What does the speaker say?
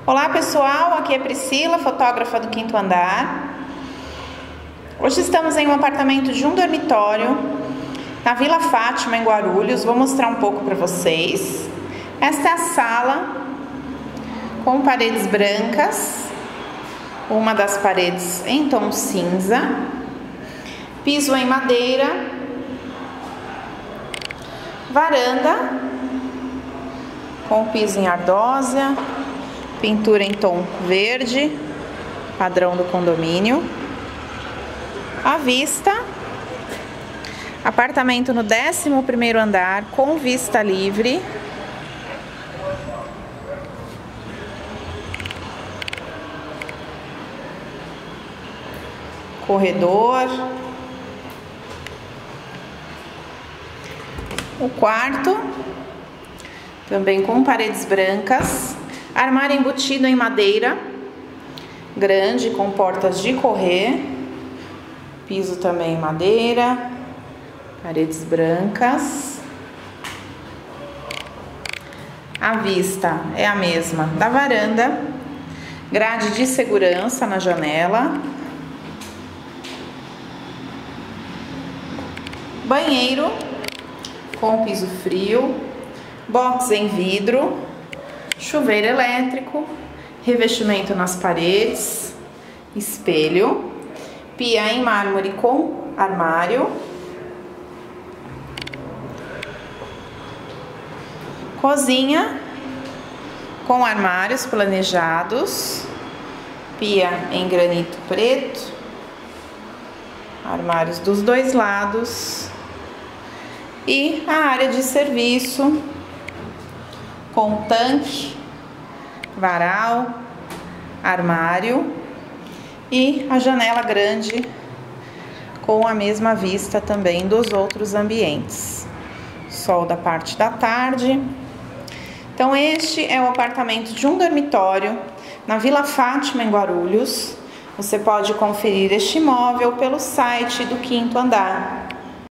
Olá pessoal, aqui é Priscila, fotógrafa do quinto andar. Hoje estamos em um apartamento de um dormitório na Vila Fátima, em Guarulhos. Vou mostrar um pouco para vocês. Esta é a sala com paredes brancas, uma das paredes em tom cinza, piso em madeira, varanda com piso em ardósia, pintura em tom verde, padrão do condomínio. À vista, apartamento no 11º andar com vista livre. Corredor. O quarto, também com paredes brancas. Armário embutido em madeira, grande, com portas de correr. Piso também em madeira, paredes brancas. A vista é a mesma da varanda. Grade de segurança na janela. Banheiro com piso frio. Box em vidro. Chuveiro elétrico, revestimento nas paredes, espelho, pia em mármore com armário, cozinha com armários planejados, pia em granito preto, armários dos dois lados e a área de serviço com tanque, varal, armário e a janela grande com a mesma vista também dos outros ambientes. Sol da parte da tarde. Então este é o apartamento de um dormitório na Vila Fátima, em Guarulhos. Você pode conferir este imóvel pelo site do quinto andar.